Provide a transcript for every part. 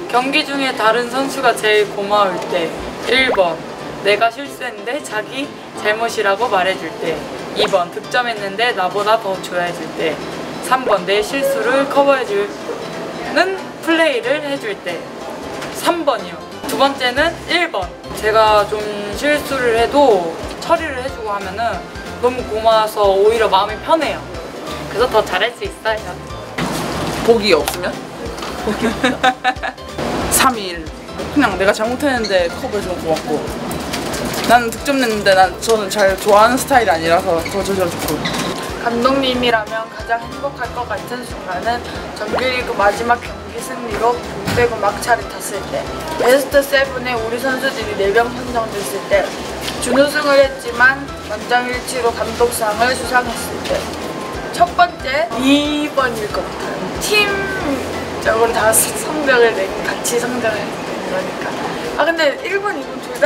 경기 중에 다른 선수가 제일 고마울 때. 1번 내가 실수했는데 자기 잘못이라고 말해줄 때. 2번 득점했는데 나보다 더 좋아해줄 때. 3번 내 실수를 커버해주는 플레이를 해줄 때. 3번이요. 두 번째는 1번. 제가 좀 실수를 해도 처리를 해주고 하면은 너무 고마워서 오히려 마음이 편해요. 그래서 더 잘할 수 있어요. 복이 없으면? 복이 없다. 3일 그냥 내가 잘못했는데 커버해주면 고맙고, 나는 득점 냈는데 저는 잘 좋아하는 스타일이 아니라서 더 좋고. 감독님이라면 가장 행복할 것 같은 순간은 정규리그 마지막 경기 승리로 돈 막차를 탔을 때, 베스트 7에 우리 선수들이 4명 선정됐을 때, 준우승을 했지만 만장일치로 감독상을 수상했을 때. 첫 번째 2번일 것 같아요. 팀적으로 다 성적을 내고 같이 성적을 내는 거니까. 아 근데 1번, 2번 둘 다.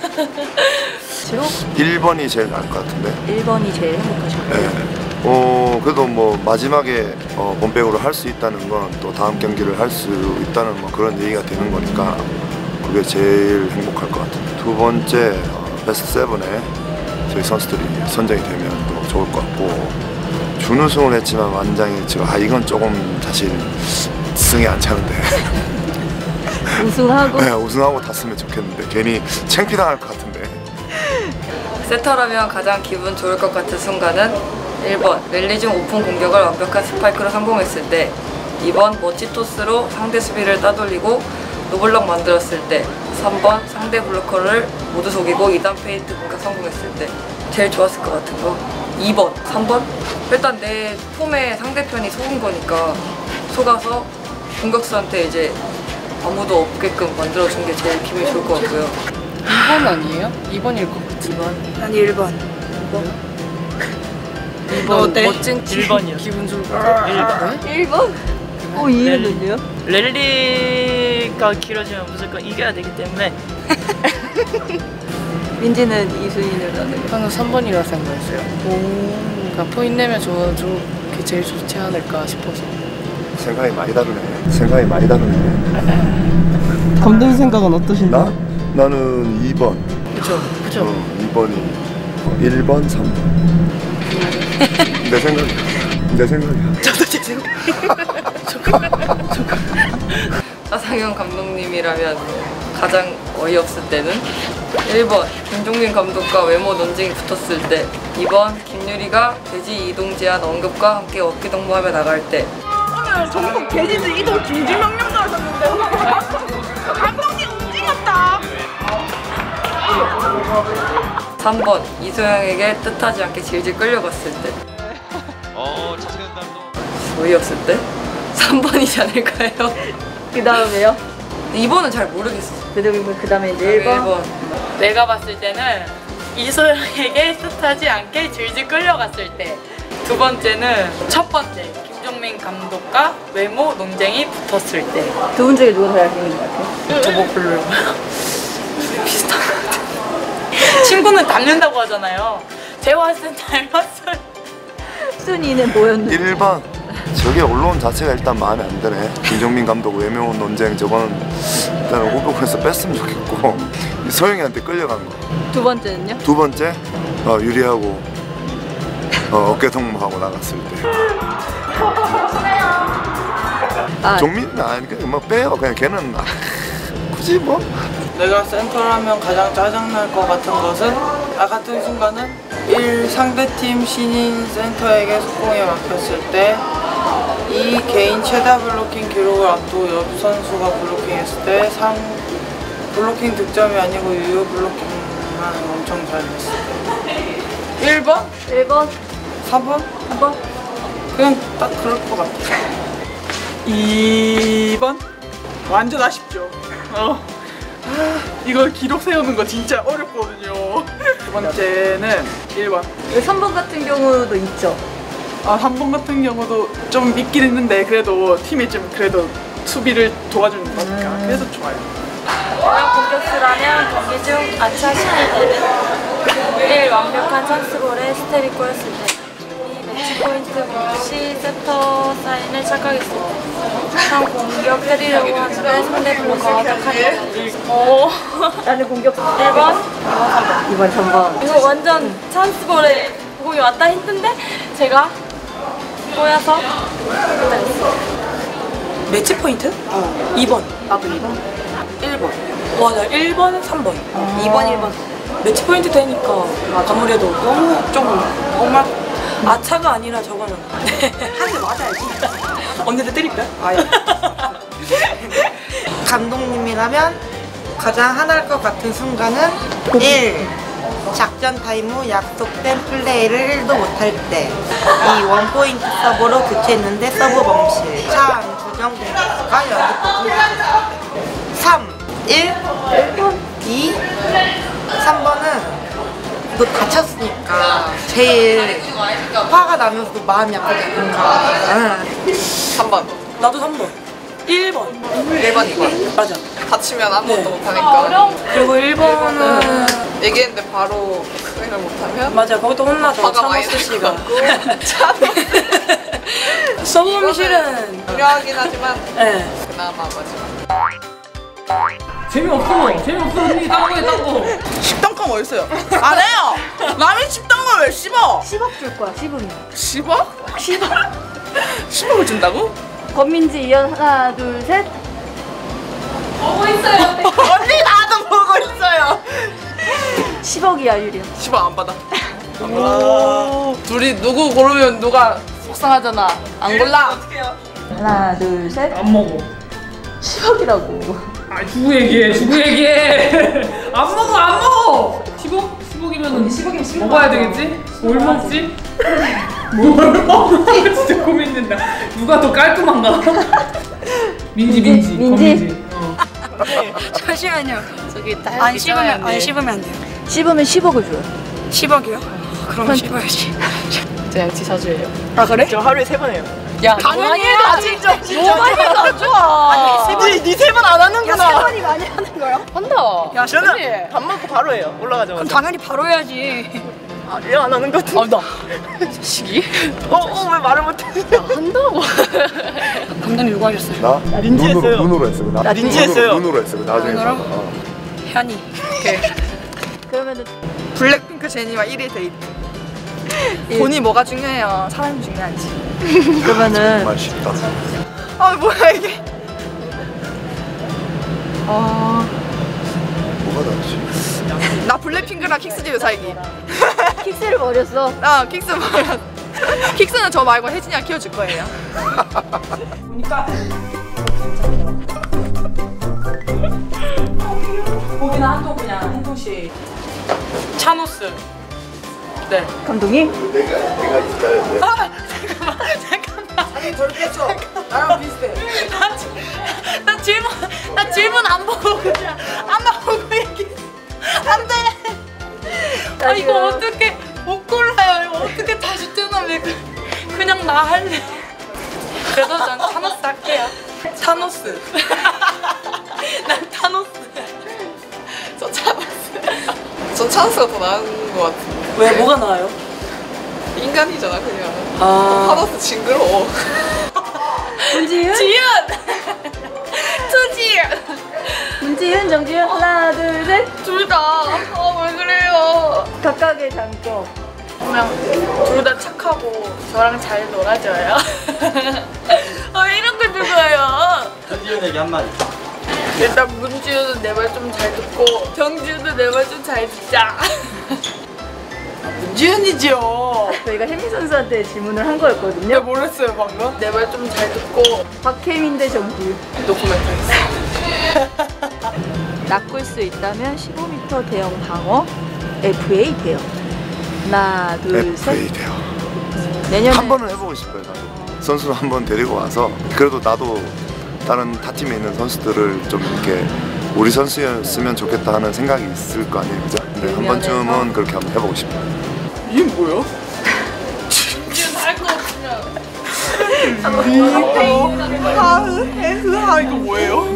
1번이 제일 나을 것 같은데. 1번이 제일 행복하셨고요. 네. 그래도 뭐 마지막에 본백으로 할 수 있다는 건 또 다음 경기를 할 수 있다는 뭐 그런 얘기가 되는 거니까 그게 제일 행복할 것 같아요. 두 번째 베스트 7에 저희 선수들이 선정이 되면 또 좋을 것 같고, 준우승을 했지만 완장일치가 이건 조금 사실 승이 안 차는데. 우승하고? 네, 우승하고 탔으면 좋겠는데 괜히 창피당할 것 같은데. 세터라면 가장 기분 좋을 것 같은 순간은 1번 랠리 중 오픈 공격을 완벽한 스파이크로 성공했을 때. 2번 멋진 토스로 상대 수비를 따돌리고 노블럭 만들었을 때. 3번 상대 블로커를 모두 속이고 2단 페인트 공격 성공했을 때. 제일 좋았을 것 같은 거 2번, 3번? 일단 내 폼에 상대편이 속은 거니까 속아서 공격수한테 이제 아무도 없게끔 만들어준 게 제일 기분이 좋을 것 같고요. 2번 아니에요? 2번일 것 같아. 2번? 난 1번. 2번 어때? 멋진 1번이요. 기분 좋을 것 같아. 1번? 이유는요? 랠리가 길어지면 무조건 이겨야 되기 때문에. 민지는 2순위를 나는. 저는 3번이라 생각했어요. 그러니까 포인 내면 그게 제일 좋지 않을까 싶어서. 생각이 많이 다르네. 감독님 생각은 어떠신가요? 나는 2번. 그쵸. 2번이 1번, 3번. 내 생각이야. 저도 제 생각. 차상현 감독님이라면 가장 어이없을 때는 1번 김종민 감독과 외모 논쟁이 붙었을 때. 2번 김유리가 돼지 이동 제한 언급과 함께 어깨 동무하며 나갈 때. 오늘 전국 돼지들 이동 중지 명령도 하셨는데 감독님 움직였다. 3번 이소영에게 뜻하지 않게 질질 끌려갔을 때. 차승현 감독. 어이없을 때? 3번이지 않을까요? 그 다음에요? 2번은 잘 모르겠어. 그 다음에 이제 1번. 내가 봤을 때는 이소영에게 뜻하지 않게 질질 끌려갔을 때. 두 번째는 첫 번째 김종민 감독과 외모 논쟁이 붙었을 때. 두 분 중에 누가 더 잘생긴 것 같아요? 저거 별로요. 비슷한 것 같아요. 친구는 닮는다고 하잖아요. 제가 봤을 땐 닮았어요. 순위는 뭐였는데? 1번. 저게 언론 자체가 일단 마음에 안 드네. 김종민 감독 외모 논쟁 저거는 일단은 후보에서 뺐으면 좋겠고, 소영이한테 끌려간 거. 두 번째는요? 두 번째 유리하고 어깨 동무하고 나갔을 때. 종민은 그냥 뭐 빼요. 그냥 걔는 굳이 뭐. 내가 센터라면 가장 짜증날 것 같은 것은 같은 순간은 1. 상대팀 신인 센터에게 속공에 막혔을 때. 2. 개인 최다 블로킹 기록을 앞두고 옆 선수가 블로킹했을 때. 3. 블로킹 득점이 아니고 유효 블로킹만 엄청 잘 됐을 때. 1번? 1번? 4번? 3번? 그냥 딱 그럴 것 같아. 2번? 완전 아쉽죠. 이걸 기록 세우는 거 진짜 어렵거든요. 두 번째는 1번. 3번 같은 경우도 있죠? 3번 같은 경우도 좀 있긴 했는데 그래도 팀이 좀 그래도 수비를 도와주는 거니까 그래서 좋아요. 내가 공격수라면 경기 중 아차 싶을 때는 1. 완벽한 찬스볼에 스텝이 꼬였을 때. 2. 매치 포인트 없이 세터 사인을 착각했어요. 한 공격 때리려고 하는데 상대방을 과격하게. 나는 공격 1번, 2번 3번. 이거 완전 찬스볼에 공이 왔다 했는데 제가 꼬여서 못했어요. 매치 포인트? 2번. 나도 2번. 1번. 와, 나 1번, 3번. 2번 1번. 매치 포인트 되니까 아무래도 너무 좀 정말 아차가 아니라 저거는 한 대 맞아야지. 언니들 때릴까요? 아예. 감독님이라면 가장 화날 것 같은 순간은 1. 작전 타임 후 약속된 플레이를 1도 못할 때. 2. 원포인트 서브로 교체했는데 서브 범실. 3. 조정 공격수가 연습 3. 1. 2. 3번은 너 다쳤으니까 제일 화가 나면서도 마음이 아프니까. 3번. 나도 3번. 1번. 1번, 2번. 맞아. 다치면 아무것도 못하니까. 그리고 1번은 얘기했는데 바로 수행을 못하면? 맞아. 거기도 혼나죠. 화가 많이 차노스 씨가. 참. 서브홈실은 중요하긴 하지만 네. 그나마 마지막. 재미없어 언니 딴거 했다고. 식당감 어딨어요? 안 해요! 남이 식당감 왜 씹어? 10억 줄 거야 10은. 10억? 10억. 10억을 준다고? 권민지 이연 하나 둘 셋. 보고 있어요. 언니 나도 보고 있어요. 10억이야 유리야. 10억 안 받아. 둘이 누구 고르면 누가 속상하잖아. 안 골라. 하나 둘 셋. 안 먹어. 10억이라고. 아 주고 얘기해. 안 먹어. 10억이면은 10억이면 먹어야 되겠지? 뭘 먹지? 뭘 먹지? 진짜 고민된다. 누가 더 깔끔한가? 민지. 잠시만요. 안 씹으면 안 돼요. 씹으면 10억을 줘요. 10억이요? 그럼 씹어야지. 제 양치 자주 해요. 아 그래? 저 하루에 3번 해요. 야 당연히 해도 진짜 너무 해도 안 좋아. 니 3번 안 하는구나. 3번이 많이 하는 거야? 한다. 야 저는 밥 먹고 바로 해요. 올라가자마자. 그럼 당연히 바로 해야지. 얘 안 하는 것 같은데. 나. 자식이? 왜 말을 못해? 한다고. 감독님 누구 하셨어요? 나? 린지 했어요. 눈으로 했어. 나 린지 했어요. 눈으로 했어. 나중에. 눈으로? 현이. 그러면은 블랙핑크 제니와 1위 데이트. 돈이 뭐가 중요해요? 사람이 중요하지. 그러면은 정말 쉽다. 아 뭐야 이게? 뭐가 다르지? 나 블랙핑크랑 킥스지요 살기. 킥스를 버렸어. 나 킥스 말이야. 킥스는 저 말고 혜진이가 키워줄 거예요. 고기는 한통 그냥 한 통씩. 차노스. 네. 감독님? 내가 있어야 돼. 잠깐만. 아니 저렇겠죠? 나랑 비슷해. 나 질문 안 보고 그냥 안 보고 얘기. 안 돼. 아 이거 어떻게 못 골라요? 이거 어떻게 다시 뜨나면 그냥 나 할래. 그래도 전 타노스 할게요. 타노스. 난 타노스. 저 찬스가 더 나은 것 같은데. 왜 뭐가 나아요? 인간이잖아 그냥. 아. 하나도 징그러워. 문지윤? 지윤. 투지윤. 문지윤, 정지윤 하나 둘 셋. 둘 다. 왜 그래요? 각각의 장점. 그냥 둘 다 착하고 저랑 잘 놀아줘요. 이런 걸 누가요? 현지윤에게 한마디. 일단 문지윤은 내 말 좀 잘 듣고 정지윤은 내 말 좀 잘 듣자. 지윤이지요. 저희가 혜미 선수한테 질문을 한 거였거든요. 내가 뭘 했어요 방금? 내 말 좀 잘 듣고 박혜민 대 정지윤. 노코멘트 했어. 낚을 수 있다면 15m 대형 방어 FA 대요. 하나 둘 셋. FA 돼요. 내년에 한 번은 해보고 싶어요. 나도. 선수를 한 번 데리고 와서 그래도 나도 다른 타 팀에 있는 선수들을 좀 이렇게 우리 선수였으면 좋겠다 하는 생각이 있을 거 아니에요, 그죠? 네, 한 번쯤은 그렇게 한번 해보고 싶어요. 이게 뭐야? 문지윤 할거 없으면 이거 뭐예요?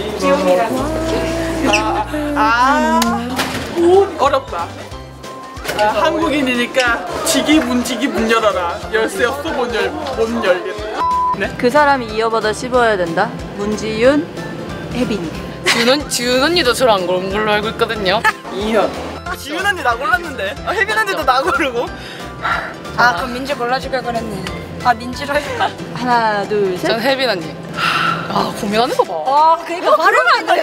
지용이랑 어렵다. 한국인이니까 지기 문 열어라. 열쇠 없어 못 열겠네. 그 사람이 이어받아 씹어야 된다. 문지윤, 혜빈이. 지윤 언니도 저랑 그런 걸로 알고 있거든요. 이현. 지윤 언니 나 골랐는데. 혜빈 언니도 나 고르고. 아 그럼 민지 골라줄 걸 그랬네. 아 민지로 해. 하나, 둘, 셋. 전 혜빈 언니. 아 고민하는 거 봐. 아 그러니까 발음을 안 돼.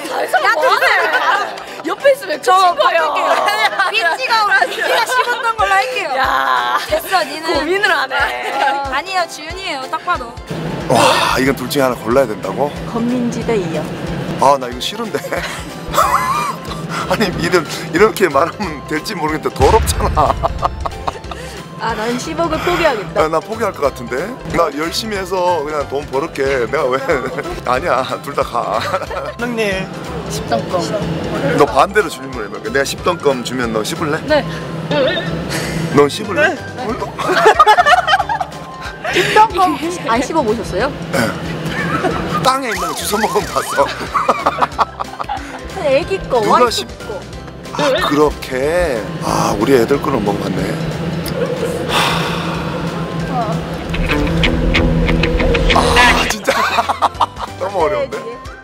옆에 있으면 저 거예요. 민지가 씹었던 걸로 할게요. 야 됐어 니는. 고민을 안 해. 아니에요 지윤이에요 딱 봐도. 와 이건 둘 중에 하나 골라야 된다고? 건민지 대 이현. 아 나 이거 싫은데. 아니 이렇게 말하면 될지 모르겠는데 더럽잖아. 아, 난 10억을 포기하겠다. 나 포기할 것 같은데? 나 열심히 해서 그냥 돈 벌을게. 내가 왜? 아니야, 둘 다 가. 형님. 10등권. 너 반대로 질문해볼게. 내가 10등권 주면 너 씹을래? 네. 넌 씹을래? 10등권 안 씹어보셨어요? 땅에 있는 거 주워 먹으면 봤어. 애기 거, 누가 와이프 씹- 거. 아, 그렇게? 아, 우리 애들 거는 먹어봤네. 아, 진짜. 너무 어려운데?